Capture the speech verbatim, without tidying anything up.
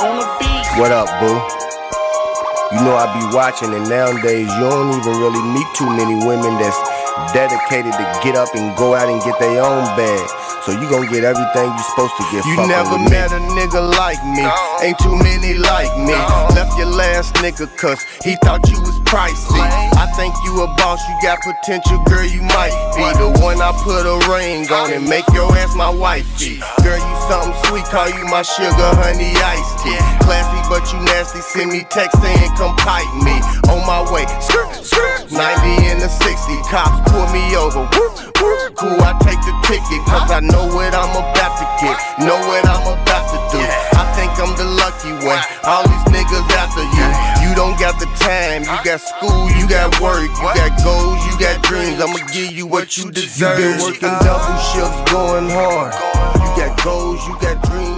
on the beat. What up, boo? You know I be watching, and nowadays you don't even really meet too many women that's dedicated to get up and go out and get their own bag. So you gon' get everything you supposed to get. You never met a nigga like me, ain't too many like me. Left your last nigga cause he thought you was pricey. I think you a boss, you got potential, girl, you might be the one I put a ring on and make your ass my wifey. Girl, you something sweet, call you my sugar, honey, iced tea. Classy but you nasty, send me text saying come pipe me. On my way, ninety in the sixty, cops pull me over. Cool, I take the ticket cause I know what I'm about to get, know what I'm about to do. I think I'm the lucky one, all these niggas after you. You don't got the time, you got school, you got work, you got goals, you got dreams. I'ma give you what you deserve. You been working double shifts, going hard. You got goals, you got dreams.